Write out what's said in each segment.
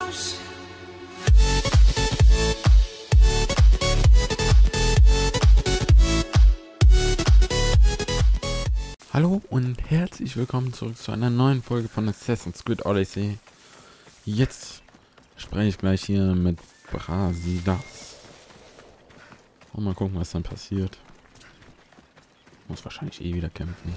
house. Hallo und herzlich willkommen zurück zu einer neuen Folge von Assassin's Creed Odyssey. Jetzt spreche ich gleich hier mit Brasidas. Und mal gucken, was dann passiert. Muss wahrscheinlich eh wieder kämpfen.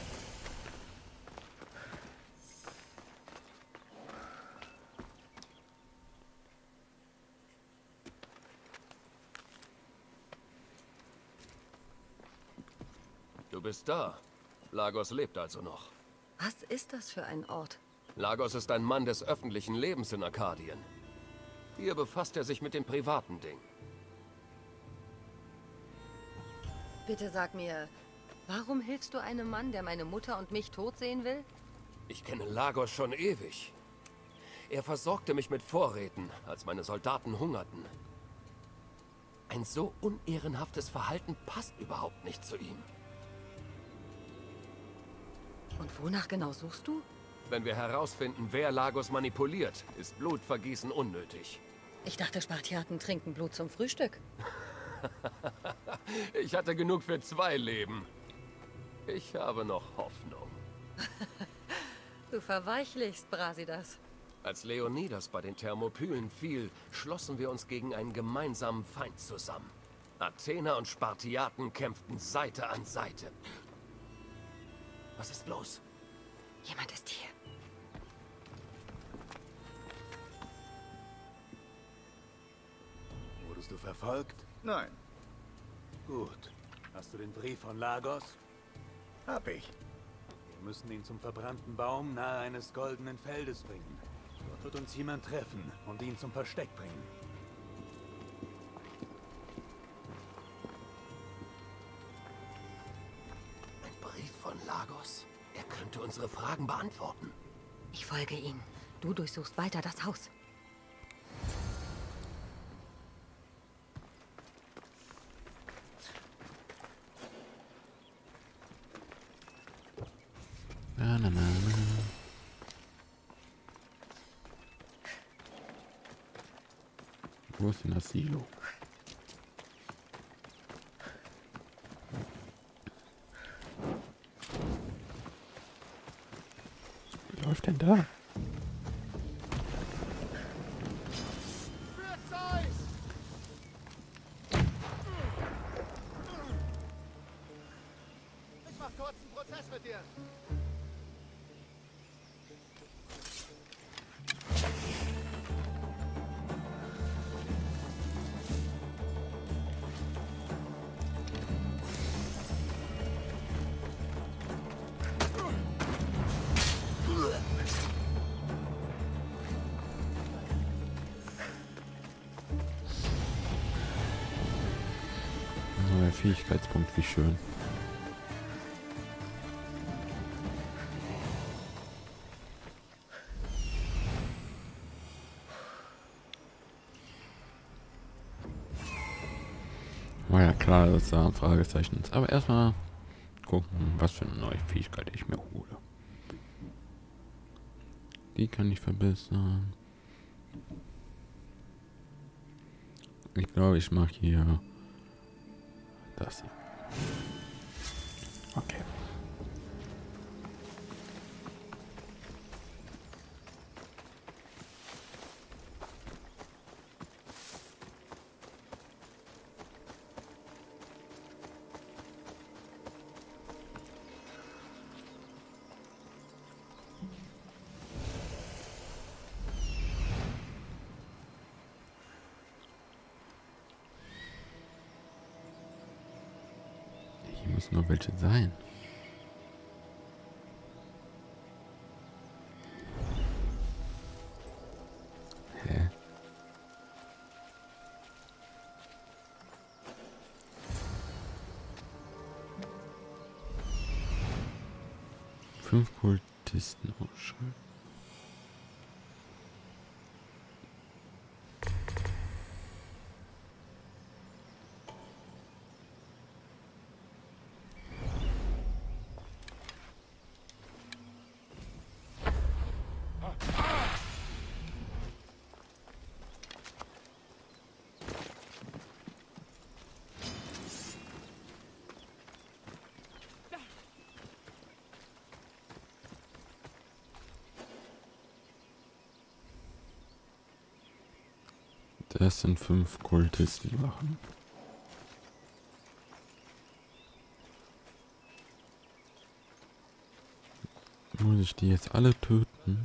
Du bist da. Lagos lebt also noch. Was ist das für ein Ort? Lagos ist ein Mann des öffentlichen Lebens in Arkadien. Hier befasst er sich mit dem privaten Ding. Bitte sag mir, warum hilfst du einem Mann, der meine Mutter und mich tot sehen will? Ich kenne Lagos schon ewig. Er versorgte mich mit Vorräten, als meine Soldaten hungerten. Ein so unehrenhaftes Verhalten passt überhaupt nicht zu ihm. Und wonach genau suchst du? Wenn wir herausfinden, wer Lagos manipuliert, ist Blutvergießen unnötig. Ich dachte, Spartiaten trinken Blut zum Frühstück. Ich hatte genug für 2 Leben. Ich habe noch Hoffnung. Du verweichlichst, Brasidas. Als Leonidas bei den Thermopylen fiel, schlossen wir uns gegen einen gemeinsamen Feind zusammen. Athener und Spartiaten kämpften Seite an Seite. Was ist los? Jemand ist hier. Wurdest du verfolgt? Nein, Gut. Hast du den Brief von Lagos? hab ich. Wir müssen ihn zum verbrannten Baum nahe eines goldenen Feldes bringen. Dort wird uns jemand treffen und ihn zum Versteck bringen. Ein Brief von Lagos? Er könnte unsere Fragen beantworten. Ich folge ihm. Du durchsuchst weiter das Haus. Na, na, na, na. Wo ist denn das Silo? Wie läuft denn da? Ich mach kurz einen Prozess mit dir. Neuer Fähigkeitspunkt, wie schön. War ja klar, dass da ein Fragezeichen ist. Aber erstmal gucken, was für eine neue Fähigkeit ich mir hole. Die kann ich verbessern. Ich glaube, ich mache hier das hier. Okay. Hier müssen nur welche sein. Hä? Fünf Kultisten ausschalten. Das sind 5 Kultistenwachen. Muss ich die jetzt alle töten?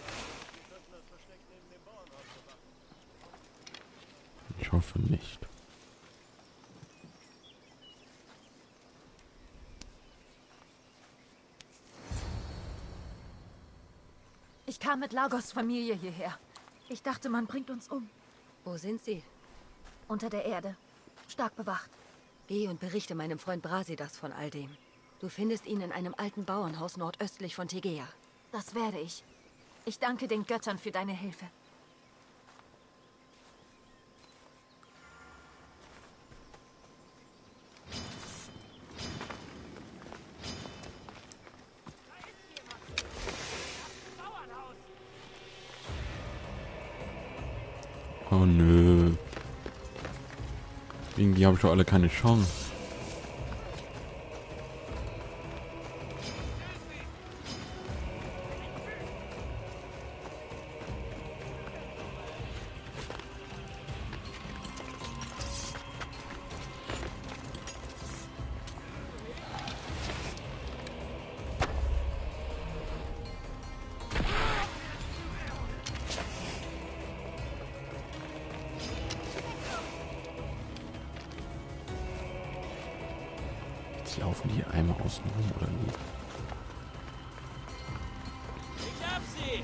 Ich hoffe nicht. Ich kam mit Lagos Familie hierher. Ich dachte, man bringt uns um. Wo sind sie? Unter der Erde. Stark bewacht. Geh und berichte meinem Freund Brasidas von all dem. Du findest ihn in einem alten Bauernhaus nordöstlich von Tegea. Das werde ich. Ich danke den Göttern für deine Hilfe. Oh nö. Gegen die habe ich doch alle keine Chance. Jetzt laufen die einmal außen rum oder wie? Ich hab sie!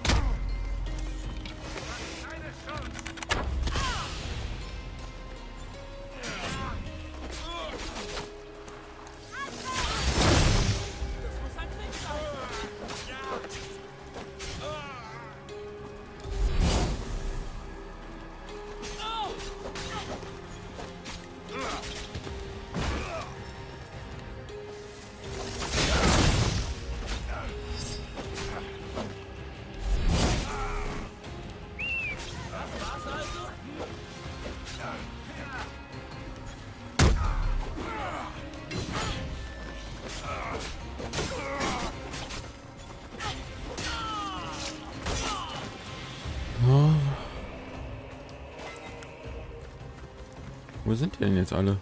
Wo sind die denn jetzt alle?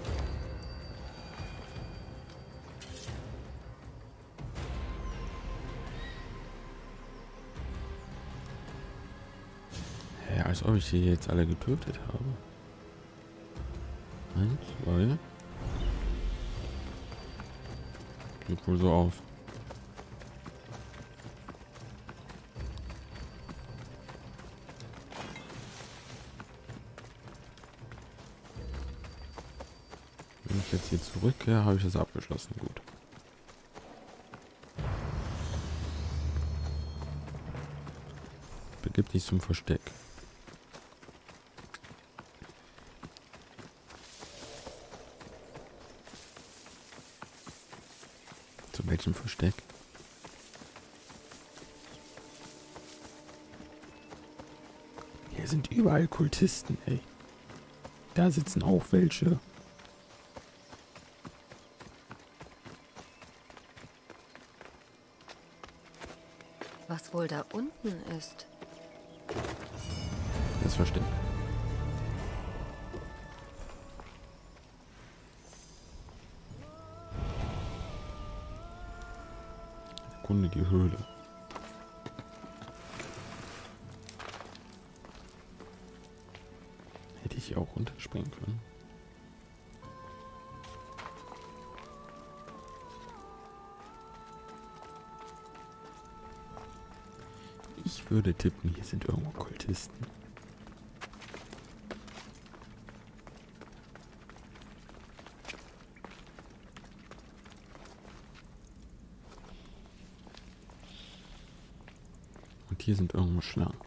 Ja, als ob ich die jetzt alle getötet habe. 1, 2. Sieht wohl so aus. Wenn ich jetzt hier zurückkehre, habe ich das abgeschlossen. Gut. Begib dich zum Versteck. Zu welchem Versteck? Hier sind überall Kultisten, ey. Da sitzen auch welche. Was wohl da unten ist? Das Versteck. Erkunde die Höhle. Hätte ich hier auch runterspringen können. Ich würde tippen, hier sind irgendwo Kultisten. Und hier sind irgendwo Schlangen.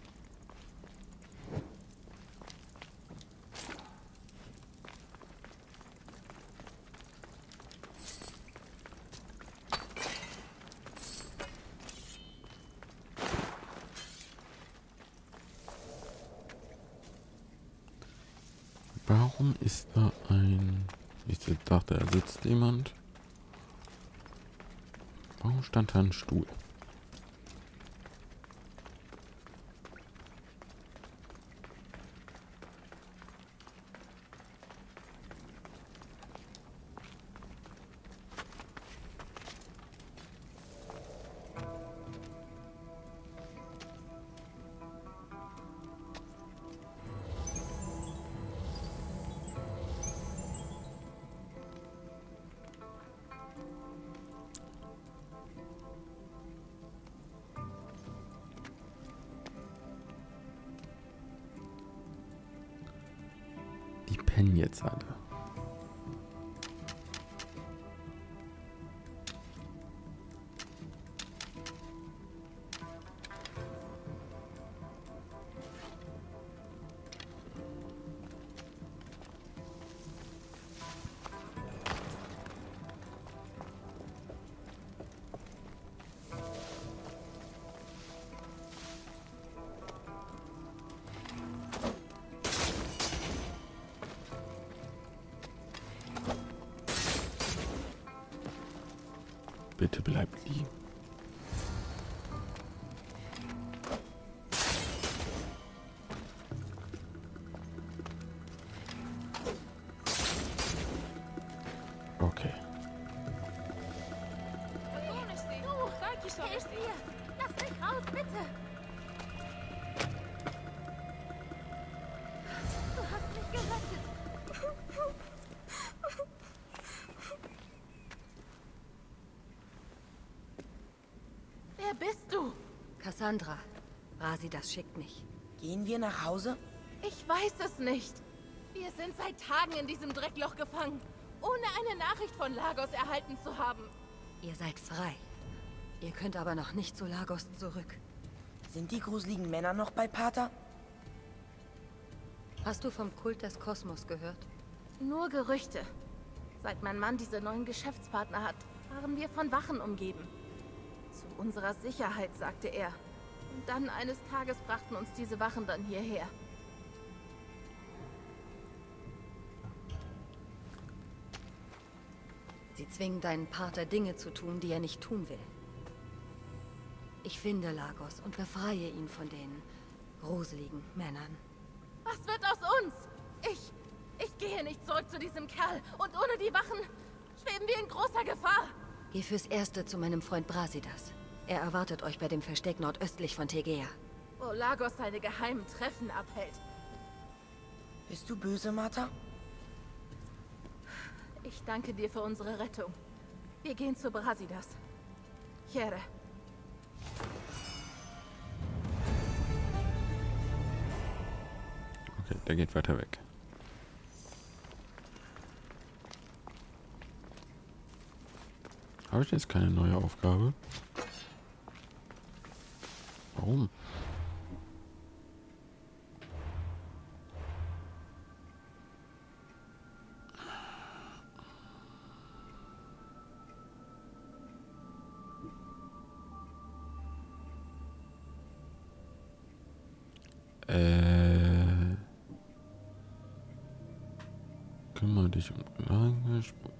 Warum ist da ein... Ich dachte, da sitzt jemand. Warum stand da ein Stuhl? pennen jetzt alle. Bitte bleibt liegen. Okay. Hilf mir! Lass mich raus, bitte! Du hast mich gerettet! Wer bist du? Cassandra. Brasidas schickt mich. Gehen wir nach Hause? Ich weiß es nicht. Wir sind seit Tagen in diesem Dreckloch gefangen, ohne eine Nachricht von Lagos erhalten zu haben. Ihr seid frei. Ihr könnt aber noch nicht zu Lagos zurück. Sind die gruseligen Männer noch bei Pater? Hast du vom Kult des Kosmos gehört? Nur Gerüchte. Seit mein Mann diese neuen Geschäftspartner hat, waren wir von Wachen umgeben. Zu unserer Sicherheit, sagte er. Und dann eines Tages brachten uns diese Wachen dann hierher. Sie zwingen deinen Pater Dinge zu tun, die er nicht tun will. Ich finde Lagos und befreie ihn von den gruseligen Männern. Was wird aus uns? Ich gehe nicht zurück zu diesem Kerl. Und ohne die Wachen schweben wir in großer Gefahr. Geh fürs Erste zu meinem Freund Brasidas. Er erwartet euch bei dem Versteck nordöstlich von Tegea. Wo Lagos seine geheimen Treffen abhält. Bist du böse, Martha? Ich danke dir für unsere Rettung. Wir gehen zu Brasidas. Chere. Okay, der geht weiter weg. Habe ich jetzt keine neue Aufgabe? Warum? Kümmere dich um Lagerspur.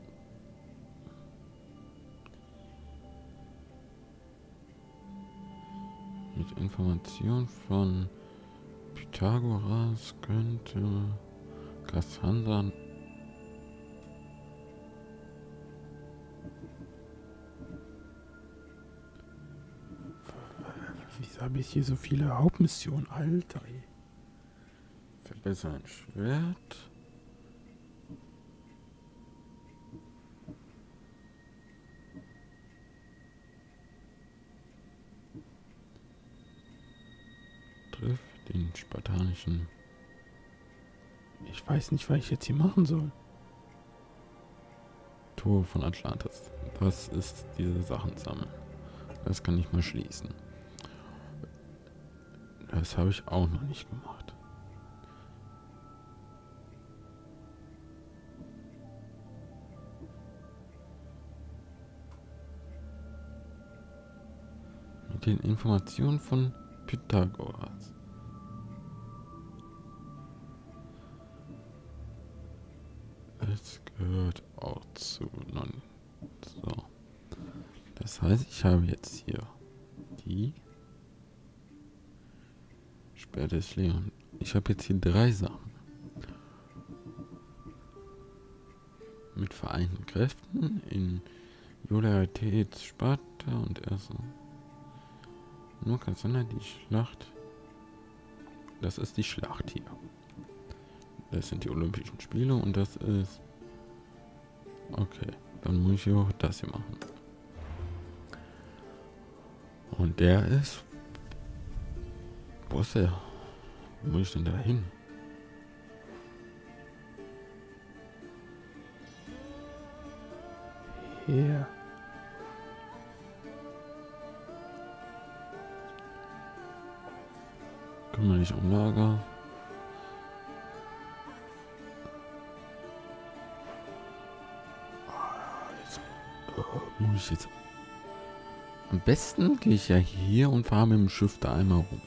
Mit Information von Pythagoras könnte Cassandra Wieso habe ich hier so viele Hauptmissionen? Alter, ey. verbessern Schwert. Triff den spartanischen. Ich weiß nicht, was ich jetzt hier machen soll. Tor von Atlantis. Das ist diese Sachen sammeln. Das kann ich mal schließen. Das habe ich auch noch nicht gemacht. Mit den Informationen von Pythagoras. Es gehört auch zu non. So. Das heißt, ich habe jetzt hier die Speer des Leon. Ich habe jetzt hier 3 Sachen. Mit vereinten Kräften in Loyalität Sparta und Erso. Nur Cassandra die Schlacht. Das ist die Schlacht hier. Das sind die Olympischen Spiele und das ist... Okay, dann muss ich auch das hier machen. Und der ist... Wo ist der? Wo muss ich denn da hin? her. Kümmere dich um Lager. Muss ich jetzt... Am besten gehe ich ja hier und fahre mit dem Schiff da einmal rum.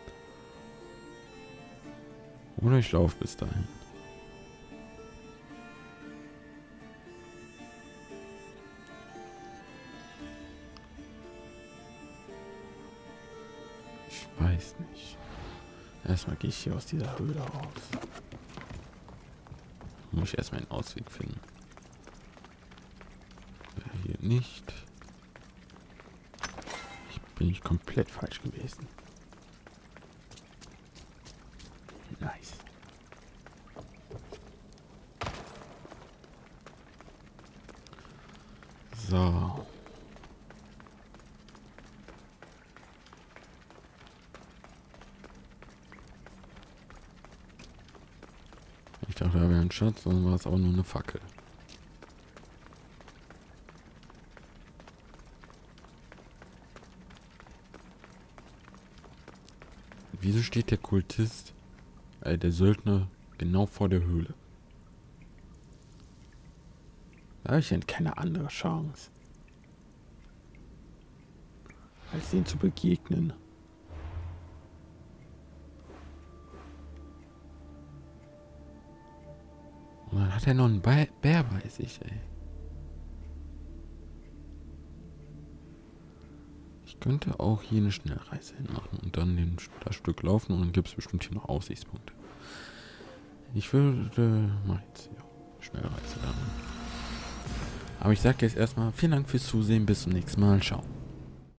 Oder ich laufe bis dahin. Ich weiß nicht. Erstmal gehe ich hier aus dieser Höhle raus. Muss ich erstmal einen Ausweg finden. Hier nicht. Bin ich komplett falsch gewesen. Nice. So. Ich dachte, da wäre ein Schatz, sondern war es aber nur eine Fackel. Wieso steht der Kultist, der Söldner, genau vor der Höhle? Da habe ich ja keine andere Chance, als denen zu begegnen. Und dann hat er noch einen Bär bei sich, ey. Ich könnte auch hier eine Schnellreise hinmachen und dann das Stück laufen und dann gibt es bestimmt hier noch Aussichtspunkte. Ich würde... Mach jetzt ja, Schnellreise dann. Aber ich sage jetzt erstmal vielen Dank fürs Zusehen, bis zum nächsten Mal, ciao.